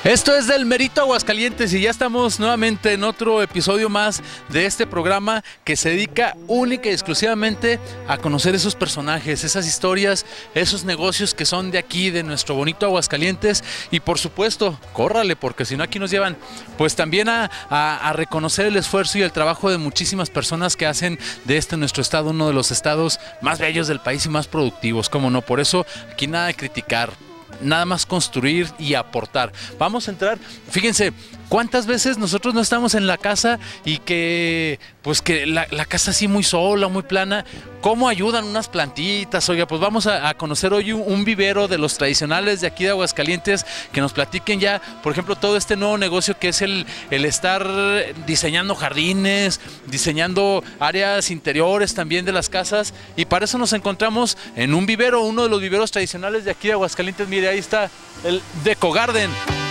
Esto es del Merito Aguascalientes y ya estamos nuevamente en otro episodio más de este programa que se dedica única y exclusivamente a conocer esos personajes, esas historias, esos negocios que son de aquí, de nuestro bonito Aguascalientes. Y por supuesto, córrale, porque si no aquí nos llevan pues también a reconocer el esfuerzo y el trabajo de muchísimas personas que hacen de este nuestro estado uno de los estados más bellos del país y más productivos, cómo no. Por eso aquí nada de criticar, nada más construir y aportar. Vamos a entrar, fíjense, cuántas veces nosotros no estamos en la casa y que pues que la casa así muy sola, muy plana, cómo ayudan unas plantitas. Oiga, pues vamos a conocer hoy un vivero de los tradicionales de aquí de Aguascalientes, que nos platiquen ya, por ejemplo, todo este nuevo negocio que es el estar diseñando jardines, diseñando áreas interiores también de las casas, y para eso nos encontramos en un vivero, uno de los viveros tradicionales de aquí de Aguascalientes. Mire, ahí está el Deco Garden.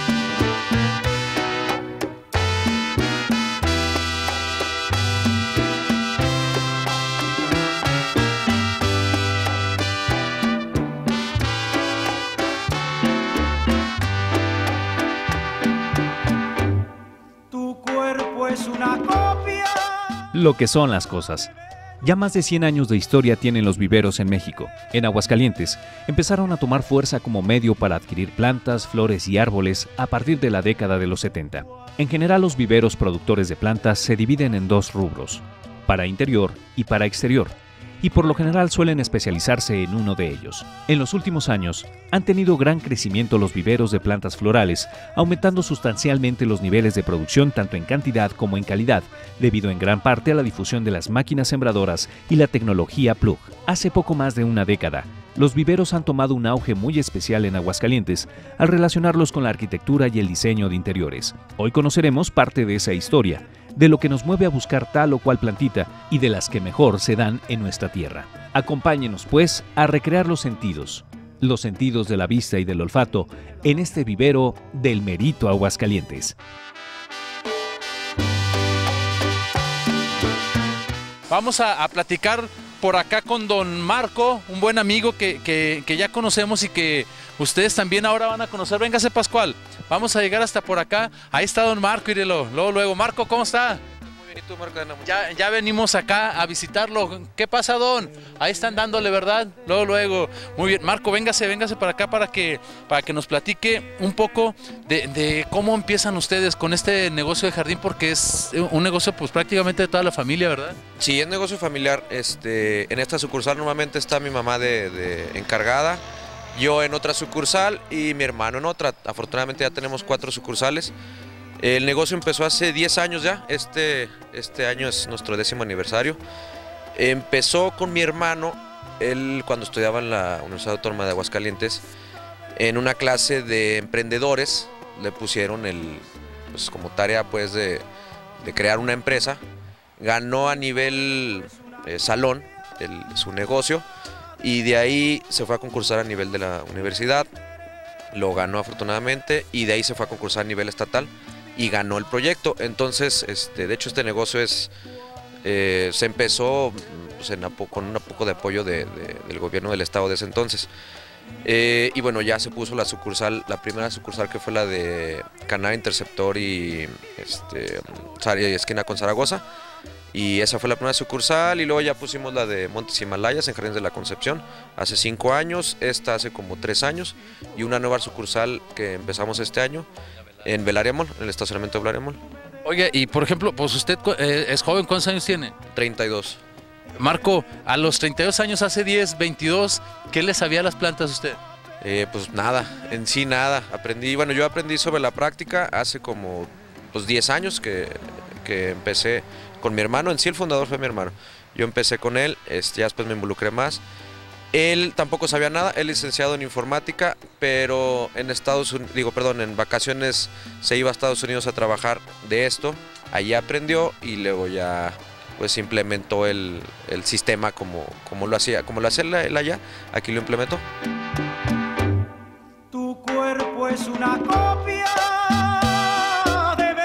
Lo que son las cosas. Ya más de 100 años de historia tienen los viveros en México. En Aguascalientes empezaron a tomar fuerza como medio para adquirir plantas, flores y árboles a partir de la década de los 70. En general, los viveros productores de plantas se dividen en dos rubros: para interior y para exterior, y por lo general suelen especializarse en uno de ellos. En los últimos años han tenido gran crecimiento los viveros de plantas florales, aumentando sustancialmente los niveles de producción tanto en cantidad como en calidad, debido en gran parte a la difusión de las máquinas sembradoras y la tecnología plug. Hace poco más de una década, los viveros han tomado un auge muy especial en Aguascalientes al relacionarlos con la arquitectura y el diseño de interiores. Hoy conoceremos parte de esa historia, de lo que nos mueve a buscar tal o cual plantita y de las que mejor se dan en nuestra tierra. Acompáñenos, pues, a recrear los sentidos de la vista y del olfato en este vivero del Merito Aguascalientes. Vamos a platicar por acá con don Marco, un buen amigo que ya conocemos y que ustedes también ahora van a conocer. Véngase, Pascual, vamos a llegar hasta por acá. Ahí está don Marco, írelo, luego. Marco, ¿cómo está? Muy bien, ¿y tú, Marco? Ya venimos acá a visitarlo. ¿Qué pasa, don? Ahí están dándole, ¿verdad? Luego. Muy bien, Marco, véngase para acá para que nos platique un poco de cómo empiezan ustedes con este negocio de jardín, porque es un negocio pues prácticamente de toda la familia, ¿verdad? Sí, es negocio familiar. En esta sucursal normalmente está mi mamá de encargada, yo en otra sucursal y mi hermano en otra. Afortunadamente ya tenemos 4 sucursales. El negocio empezó hace 10 años ya, este año es nuestro 10º aniversario. Empezó con mi hermano, él cuando estudiaba en la Universidad Autónoma de Aguascalientes, en una clase de emprendedores, le pusieron pues, como tarea pues, de crear una empresa. Ganó a nivel salón su negocio y de ahí se fue a concursar a nivel de la universidad, lo ganó afortunadamente, y de ahí se fue a concursar a nivel estatal y ganó el proyecto. Entonces, de hecho este negocio se empezó pues, con un poco de apoyo del gobierno del estado de ese entonces. Y bueno, ya se puso la primera sucursal, que fue la de Canal Interceptor y esquina con Zaragoza. Y esa fue la primera sucursal, y luego ya pusimos la de Montes Himalayas en Jardines de la Concepción hace 5 años, esta hace como 3 años, y una nueva sucursal que empezamos este año en Belaremol, en el estacionamiento de Belaremol. Oye, y por ejemplo, pues usted es joven, ¿cuántos años tiene? 32. Marco, a los 32 años, hace 10, 22, ¿qué le sabía a las plantas usted? Pues nada, en sí nada. Yo aprendí sobre la práctica hace como 10 años que empecé con mi hermano. En sí el fundador fue mi hermano. Yo empecé con él, ya después me involucré más. Él tampoco sabía nada, él es licenciado en informática, pero en vacaciones se iba a Estados Unidos a trabajar de esto. Allí aprendió y luego ya pues implementó el sistema como lo hacía él allá, aquí lo implementó. Tu cuerpo es una copia de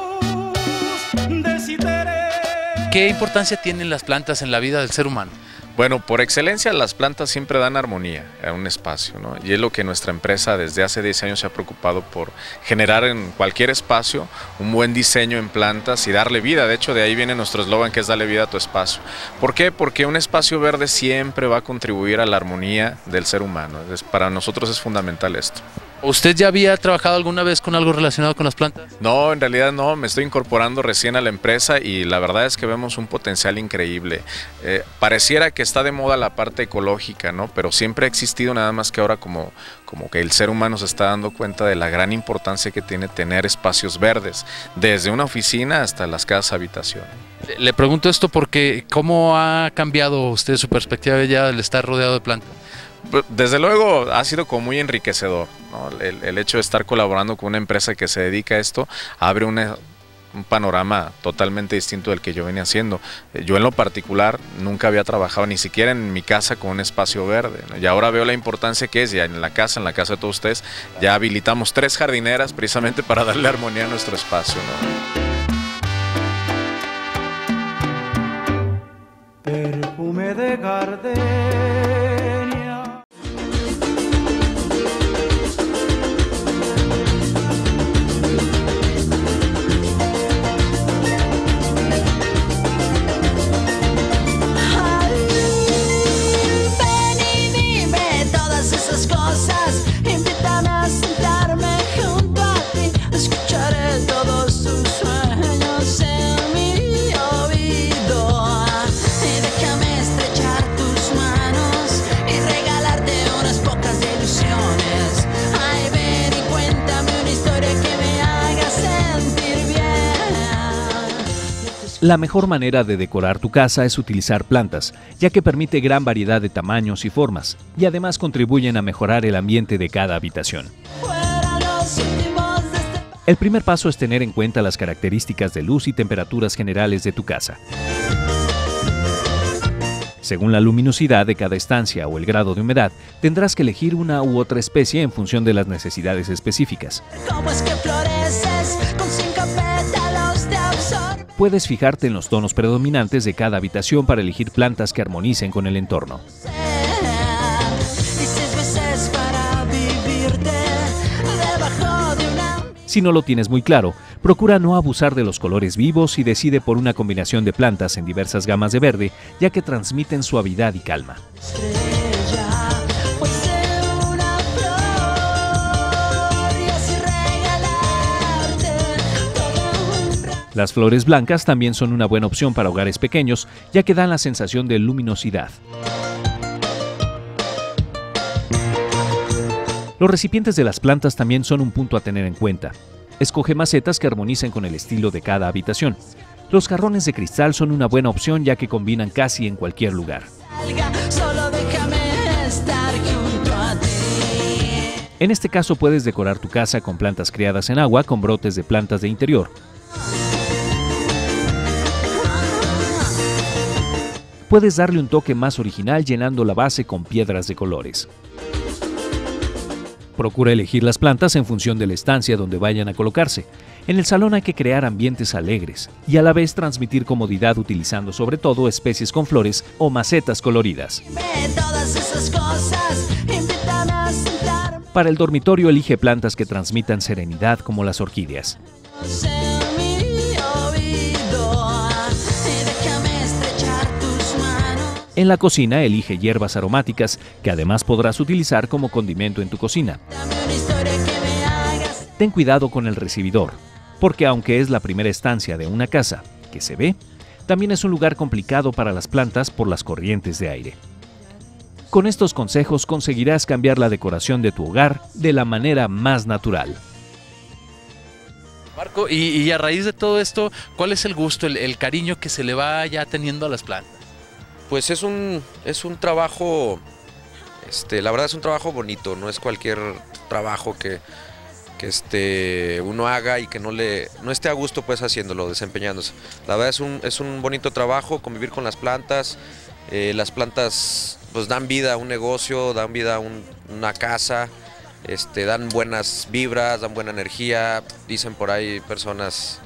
Venus, de Citere. ¿Qué importancia tienen las plantas en la vida del ser humano? Bueno, por excelencia las plantas siempre dan armonía a un espacio, ¿no? Y es lo que nuestra empresa desde hace 10 años se ha preocupado por generar en cualquier espacio un buen diseño en plantas y darle vida. De hecho, de ahí viene nuestro eslogan, que es darle vida a tu espacio. ¿Por qué? Porque un espacio verde siempre va a contribuir a la armonía del ser humano. Para nosotros es fundamental esto. ¿Usted ya había trabajado alguna vez con algo relacionado con las plantas? No, en realidad no, me estoy incorporando recién a la empresa y la verdad es que vemos un potencial increíble. Pareciera que está de moda la parte ecológica, ¿no? Pero siempre ha existido, nada más que ahora como que el ser humano se está dando cuenta de la gran importancia que tiene tener espacios verdes, desde una oficina hasta las casas habitación. Le pregunto esto porque ¿cómo ha cambiado usted su perspectiva ya al estar rodeado de plantas? Desde luego ha sido como muy enriquecedor, ¿no? El hecho de estar colaborando con una empresa que se dedica a esto abre un panorama totalmente distinto del que yo venía haciendo. Yo en lo particular nunca había trabajado ni siquiera en mi casa con un espacio verde, ¿no? Y ahora veo la importancia que es, ya en la casa de todos ustedes, ya habilitamos 3 jardineras precisamente para darle armonía a nuestro espacio, ¿no? Perfume de gardenia. La mejor manera de decorar tu casa es utilizar plantas, ya que permite gran variedad de tamaños y formas, y además contribuyen a mejorar el ambiente de cada habitación. El primer paso es tener en cuenta las características de luz y temperaturas generales de tu casa. Según la luminosidad de cada estancia o el grado de humedad, tendrás que elegir una u otra especie en función de las necesidades específicas. Puedes fijarte en los tonos predominantes de cada habitación para elegir plantas que armonicen con el entorno. Si no lo tienes muy claro, procura no abusar de los colores vivos y decide por una combinación de plantas en diversas gamas de verde, ya que transmiten suavidad y calma. Las flores blancas también son una buena opción para hogares pequeños, ya que dan la sensación de luminosidad. Los recipientes de las plantas también son un punto a tener en cuenta. Escoge macetas que armonicen con el estilo de cada habitación. Los jarrones de cristal son una buena opción, ya que combinan casi en cualquier lugar. En este caso puedes decorar tu casa con plantas criadas en agua con brotes de plantas de interior. Puedes darle un toque más original llenando la base con piedras de colores. Procura elegir las plantas en función de la estancia donde vayan a colocarse. En el salón hay que crear ambientes alegres y a la vez transmitir comodidad utilizando sobre todo especies con flores o macetas coloridas. Para el dormitorio elige plantas que transmitan serenidad como las orquídeas. En la cocina elige hierbas aromáticas que además podrás utilizar como condimento en tu cocina. Ten cuidado con el recibidor, porque aunque es la primera estancia de una casa que se ve, también es un lugar complicado para las plantas por las corrientes de aire. Con estos consejos conseguirás cambiar la decoración de tu hogar de la manera más natural. Marco, y a raíz de todo esto, ¿cuál es el gusto, el cariño que se le va ya teniendo a las plantas? Pues es un trabajo, la verdad es un trabajo bonito, no es cualquier trabajo que uno haga y que no esté a gusto pues haciéndolo, desempeñándose. La verdad es un bonito trabajo, convivir con las plantas pues dan vida a un negocio, dan vida a una casa, dan buenas vibras, dan buena energía, dicen por ahí personas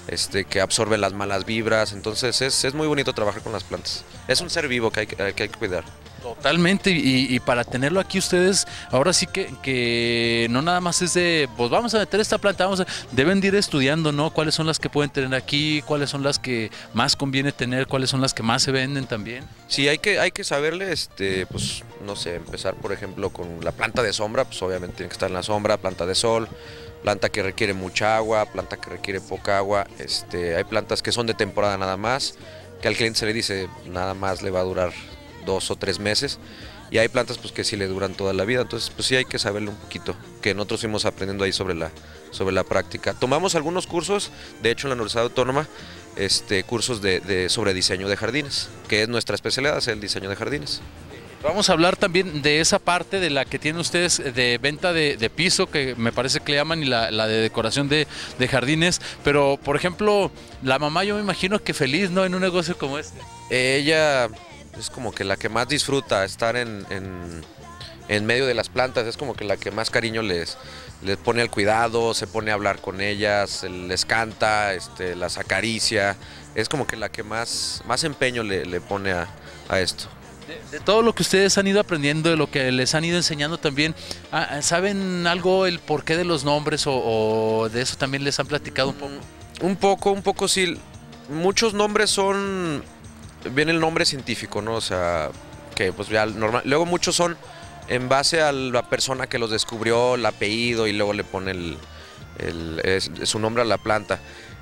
que absorbe las malas vibras. Entonces es muy bonito trabajar con las plantas. Es un ser vivo que hay que cuidar. Totalmente, y para tenerlo aquí ustedes, ahora sí que no nada más es de, pues vamos a meter esta planta, deben de ir estudiando, ¿no? Cuáles son las que pueden tener aquí, cuáles son las que más conviene tener, cuáles son las que más se venden también. Sí, hay que saberle, pues no sé, empezar por ejemplo con la planta de sombra, pues obviamente tiene que estar en la sombra, planta de sol, planta que requiere mucha agua, planta que requiere poca agua, hay plantas que son de temporada nada más, que al cliente se le dice nada más le va a durar 2 o 3 meses, y hay plantas pues que sí le duran toda la vida. Entonces pues sí hay que saberle un poquito, que nosotros fuimos aprendiendo ahí sobre la práctica. Tomamos algunos cursos, de hecho en la Universidad Autónoma, cursos sobre diseño de jardines, que es nuestra especialidad, es el diseño de jardines. Vamos a hablar también de esa parte de la que tienen ustedes de venta de piso, que me parece que le llaman, y la de decoración de jardines, pero por ejemplo, la mamá yo me imagino que feliz, ¿no? En un negocio como este. Ella es como que la que más disfruta estar en medio de las plantas, es como que la que más cariño les pone al cuidado, se pone a hablar con ellas, les canta, las acaricia, es como que la que más empeño le pone a esto. De todo lo que ustedes han ido aprendiendo, de lo que les han ido enseñando también, ¿saben algo el porqué de los nombres o de eso también les han platicado un poco? Un poco sí, muchos nombres viene el nombre científico, ¿no? O sea, que pues ya normal. Luego muchos son en base a la persona que los descubrió, el apellido, y luego le pone su nombre a la planta.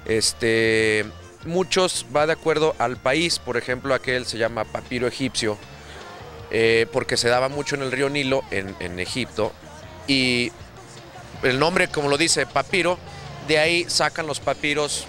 Muchos va de acuerdo al país, por ejemplo, aquel se llama papiro egipcio, porque se daba mucho en el río Nilo, en Egipto, y el nombre, como lo dice, papiro, de ahí sacan los papiros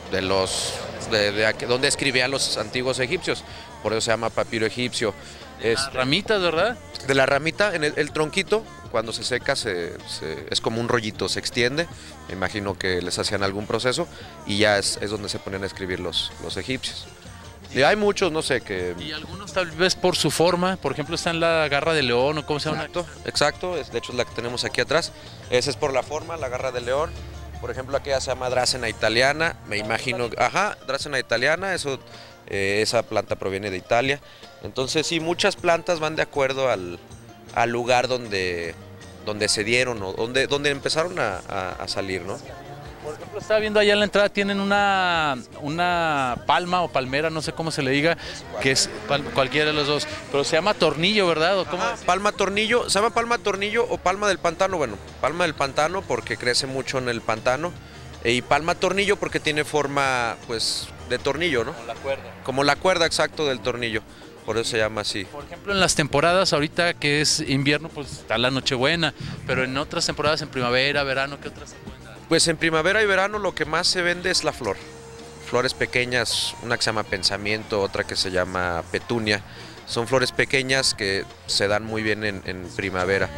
de donde escribían los antiguos egipcios, por eso se llama papiro egipcio. Ramitas, ¿verdad? De la ramita, en el tronquito, cuando se seca es como un rollito, se extiende, me imagino que les hacían algún proceso y ya es donde se ponían a escribir los egipcios. Y hay muchos, no sé, que... Y algunos tal vez por su forma, por ejemplo está en la garra de león, o cómo se llama. Exacto, de hecho es la que tenemos aquí atrás, esa es por la forma, la garra de león. Por ejemplo, aquella se llama Dracena italiana, me imagino, Dracena italiana, esa planta proviene de Italia. Entonces sí, muchas plantas van de acuerdo al lugar donde se dieron o donde empezaron a salir, ¿no? Por ejemplo, estaba viendo allá en la entrada, tienen una palma o palmera, no sé cómo se le diga, que es cualquiera de los dos, pero se llama tornillo, ¿verdad? ¿O cómo? Palma tornillo, se llama palma tornillo o palma del pantano. Bueno, palma del pantano porque crece mucho en el pantano, y palma tornillo porque tiene forma pues de tornillo, ¿no? Como la cuerda. Como la cuerda, exacto, del tornillo. Por eso se llama así. Por ejemplo, en las temporadas, ahorita que es invierno, pues está la Nochebuena, pero en otras temporadas, en primavera, verano, ¿qué otras se pueden dar? Pues en primavera y verano lo que más se vende es la flor. Flores pequeñas, una que se llama pensamiento, otra que se llama petunia. Son flores pequeñas que se dan muy bien en primavera.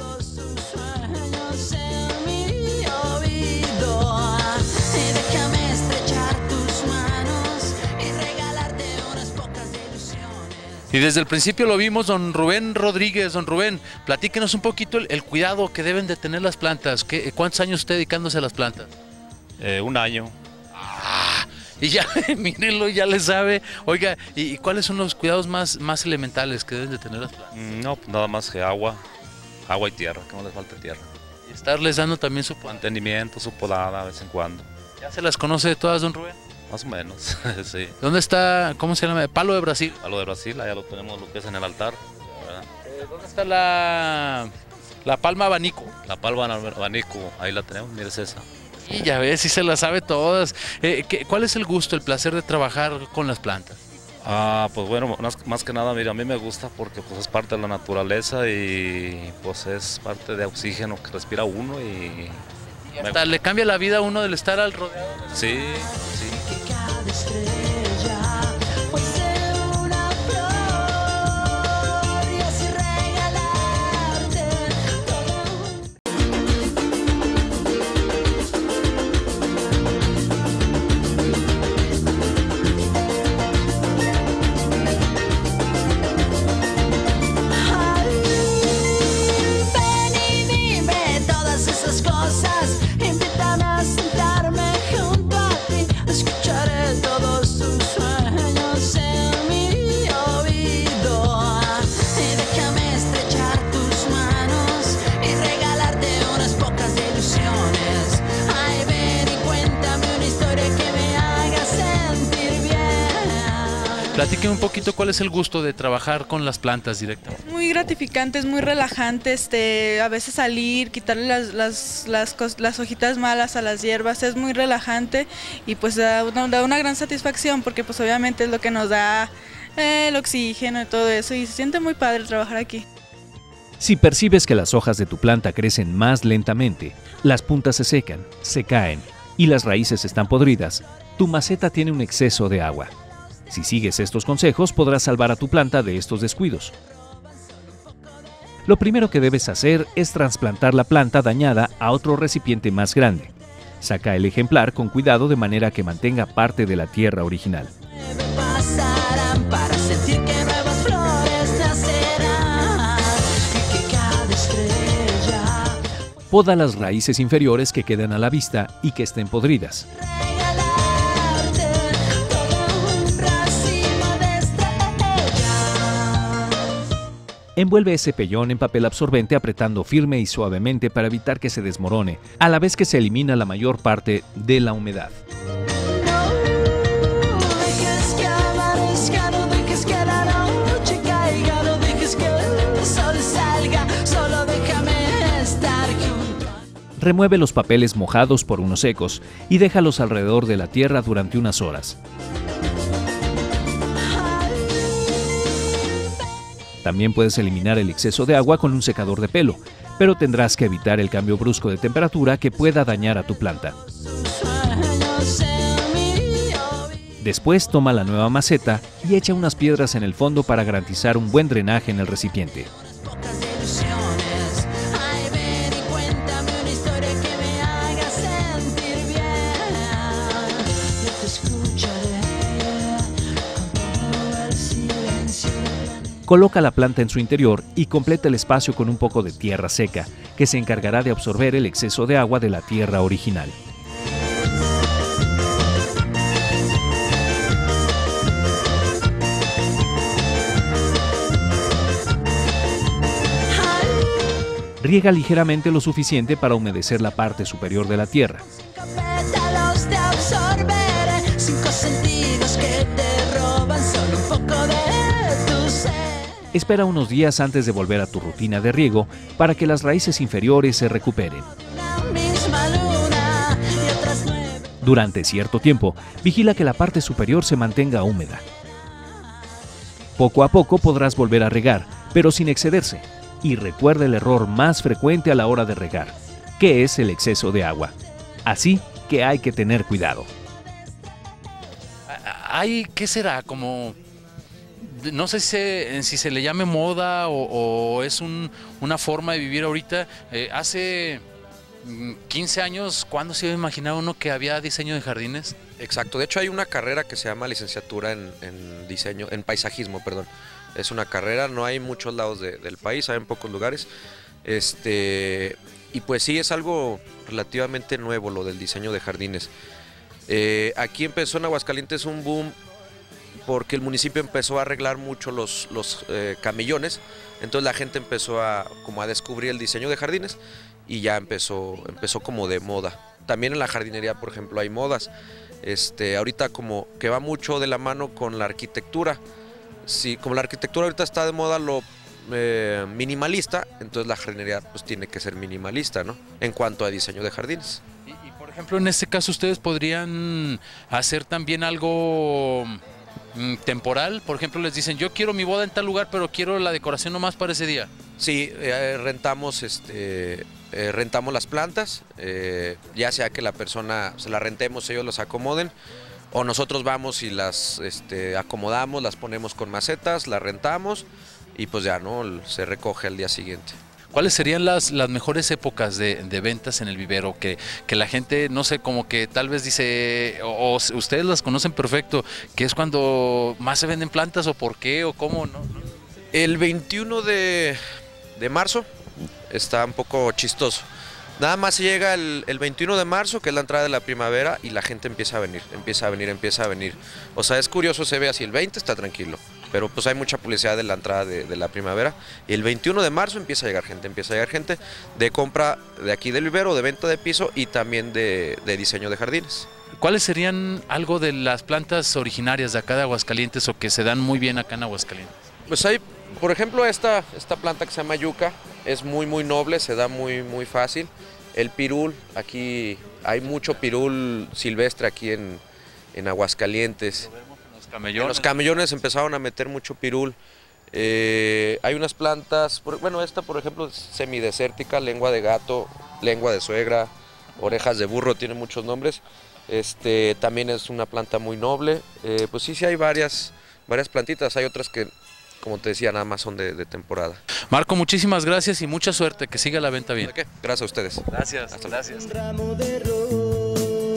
Y desde el principio lo vimos, don Rubén Rodríguez. Don Rubén, platíquenos un poquito el cuidado que deben de tener las plantas. ¿Cuántos años usted dedicándose a las plantas? 1 año. Y ya, mírenlo, ya le sabe. Oiga, ¿y cuáles son los cuidados más elementales que deben de tener las plantas? No, pues nada más que agua y tierra, que no les falte tierra. Y estarles dando también su mantenimiento, su podada de vez en cuando. ¿Ya se las conoce de todas, don Rubén? Más o menos, sí. ¿Dónde está, cómo se llama? Palo de Brasil. Palo de Brasil, allá lo tenemos, lo que es en el altar, ¿verdad? ¿Dónde está la palma abanico? La palma abanico, ahí la tenemos, mire esa. Y ya ves, sí se las sabe todas. ¿Cuál es el gusto, el placer de trabajar con las plantas? Pues bueno, más que nada, mira, a mí me gusta porque pues es parte de la naturaleza y pues es parte de oxígeno que respira uno y hasta le cambia la vida a uno del estar al rodeado. Sí, sí. Platíqueme un poquito cuál es el gusto de trabajar con las plantas directamente. Muy gratificante, es muy relajante, a veces salir, quitarle las hojitas malas a las hierbas, es muy relajante y pues da una gran satisfacción porque pues obviamente es lo que nos da el oxígeno y todo eso y se siente muy padre trabajar aquí. Si percibes que las hojas de tu planta crecen más lentamente, las puntas se secan, se caen y las raíces están podridas, tu maceta tiene un exceso de agua. Si sigues estos consejos, podrás salvar a tu planta de estos descuidos. Lo primero que debes hacer es trasplantar la planta dañada a otro recipiente más grande. Saca el ejemplar con cuidado de manera que mantenga parte de la tierra original. Poda las raíces inferiores que quedan a la vista y que estén podridas. Envuelve ese pellón en papel absorbente apretando firme y suavemente para evitar que se desmorone, a la vez que se elimina la mayor parte de la humedad. Remueve los papeles mojados por unos secos y déjalos alrededor de la tierra durante unas horas. También puedes eliminar el exceso de agua con un secador de pelo, pero tendrás que evitar el cambio brusco de temperatura que pueda dañar a tu planta. Después toma la nueva maceta y echa unas piedras en el fondo para garantizar un buen drenaje en el recipiente. Coloca la planta en su interior y completa el espacio con un poco de tierra seca, que se encargará de absorber el exceso de agua de la tierra original. Riega ligeramente lo suficiente para humedecer la parte superior de la tierra. Espera unos días antes de volver a tu rutina de riego para que las raíces inferiores se recuperen. Durante cierto tiempo, vigila que la parte superior se mantenga húmeda. Poco a poco podrás volver a regar, pero sin excederse. Y recuerda el error más frecuente a la hora de regar, que es el exceso de agua. Así que hay que tener cuidado. ¿Qué será? Como... No sé si se le llame moda o es una forma de vivir ahorita. Hace 15 años, ¿cuándo se iba a imaginar uno que había diseño de jardines? Exacto, de hecho hay una carrera que se llama licenciatura en diseño, en paisajismo, perdón. Es una carrera, no hay en muchos lados del país, hay en pocos lugares. Y pues sí, es algo relativamente nuevo lo del diseño de jardines. Aquí empezó en Aguascalientes un boom porque el municipio empezó a arreglar mucho los camellones, entonces la gente empezó como a descubrir el diseño de jardines y ya empezó como de moda. También en la jardinería, por ejemplo, hay modas. Ahorita como que va mucho de la mano con la arquitectura. Sí, como la arquitectura ahorita está de moda lo minimalista, entonces la jardinería pues tiene que ser minimalista, ¿no? En cuanto a diseño de jardines. Y por ejemplo, en este caso ustedes podrían hacer también algo temporal. Por ejemplo, les dicen, yo quiero mi boda en tal lugar, pero quiero la decoración nomás para ese día. Sí, rentamos las plantas, ya sea que la persona se las rentemos, ellos las acomoden, o nosotros vamos y las acomodamos, las ponemos con macetas, las rentamos y pues ya no se recoge al día siguiente. ¿Cuáles serían las mejores épocas de ventas en el vivero? Que la gente, no sé, como que tal vez dice, o ustedes las conocen perfecto, que es cuando más se venden plantas o por qué o cómo, ¿no? El 21 de marzo está un poco chistoso. Nada más se llega el 21 de marzo, que es la entrada de la primavera, y la gente empieza a venir. O sea, es curioso, se ve así, el 20 está tranquilo, pero pues hay mucha publicidad de la entrada de la primavera. Y el 21 de marzo empieza a llegar gente de compra de aquí del vivero, de venta de piso y también de diseño de jardines. ¿cuáles serían algo de las plantas originarias de acá de Aguascalientes o que se dan muy bien acá en Aguascalientes? Pues hay, por ejemplo, esta planta que se llama yuca, es muy noble, se da muy fácil. El pirul, aquí hay mucho pirul silvestre aquí en Aguascalientes. En los camellones empezaron a meter mucho pirul. Hay unas plantas, bueno, esta por ejemplo es semidesértica, lengua de gato, lengua de suegra, orejas de burro, tiene muchos nombres. También es una planta muy noble. Pues sí hay varias plantitas, hay otras que, como te decía, nada más son de temporada. Marco, muchísimas gracias y mucha suerte, que siga la venta bien. ¿De qué? Gracias a ustedes. Gracias, Hasta gracias. Un ramo de rosa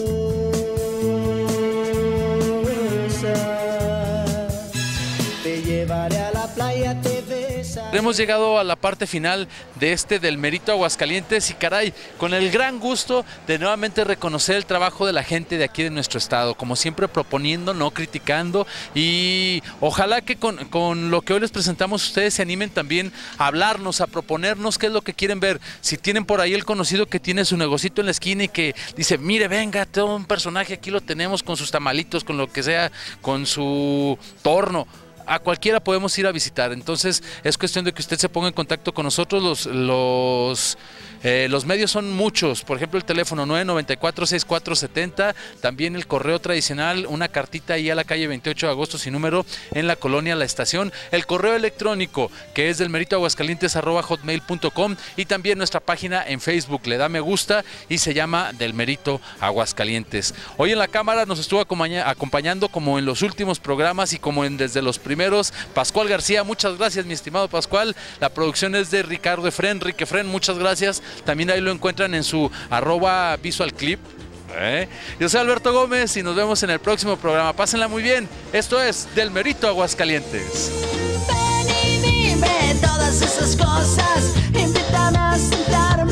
te llevaré a la playa, te besaré. Hemos llegado a la parte final de del Merito Aguascalientes y caray, con el gran gusto de nuevamente reconocer el trabajo de la gente de aquí de nuestro estado, como siempre proponiendo, no criticando, y ojalá que con lo que hoy les presentamos ustedes se animen también a hablarnos, a proponernos qué es lo que quieren ver. Si tienen por ahí el conocido que tiene su negocito en la esquina y que dice, mire, venga, todo un personaje, aquí lo tenemos con sus tamalitos, con lo que sea, con su torno. A cualquiera podemos ir a visitar, entonces es cuestión de que usted se ponga en contacto con nosotros. Los medios son muchos, por ejemplo el teléfono 994-6470, también el correo tradicional, una cartita ahí a la calle 28 de agosto sin número en la colonia La Estación, el correo electrónico que es delmeritoaguascalientes@hotmail.com y también nuestra página en Facebook, le da me gusta y se llama Del Merito Aguascalientes. Hoy en la cámara nos estuvo acompañando como en los últimos programas y como desde los primeros, Pascual García. Muchas gracias, mi estimado Pascual. La producción es de Ricardo Efren, Rique Efren, muchas gracias. También ahí lo encuentran en su @visualclip. Yo soy Alberto Gómez y nos vemos en el próximo programa. Pásenla muy bien. Esto es Del Merito Aguascalientes. Ven y dime todas esas cosas, invítame a sentarme